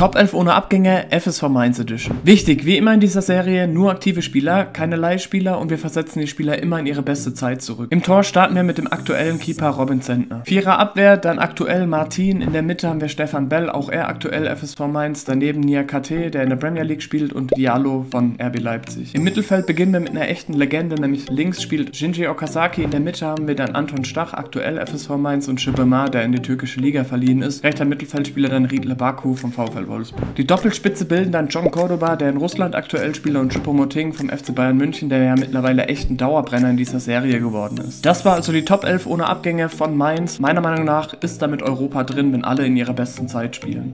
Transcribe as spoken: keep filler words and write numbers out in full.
Top elf ohne Abgänge, F S V Mainz Edition. Wichtig, wie immer in dieser Serie, nur aktive Spieler, keine Leihspieler und wir versetzen die Spieler immer in ihre beste Zeit zurück. Im Tor starten wir mit dem aktuellen Keeper Robin Zentner. Vierer Abwehr, dann aktuell Martin, in der Mitte haben wir Stefan Bell, auch er aktuell F S V Mainz, daneben Nia K T, der in der Premier League spielt und Diallo von R B Leipzig. Im Mittelfeld beginnen wir mit einer echten Legende, nämlich links spielt Shinji Okazaki, in der Mitte haben wir dann Anton Stach, aktuell F S V Mainz und Shibamar, der in die türkische Liga verliehen ist. Rechter Mittelfeldspieler dann Riedle Baku vom VfL Wolfsburg. Die Doppelspitze bilden dann John Cordoba, der in Russland aktuell spielt, und Choupo-Moting vom F C Bayern München, der ja mittlerweile echt ein Dauerbrenner in dieser Serie geworden ist. Das war also die Top elf ohne Abgänge von Mainz. Meiner Meinung nach ist damit Europa drin, wenn alle in ihrer besten Zeit spielen.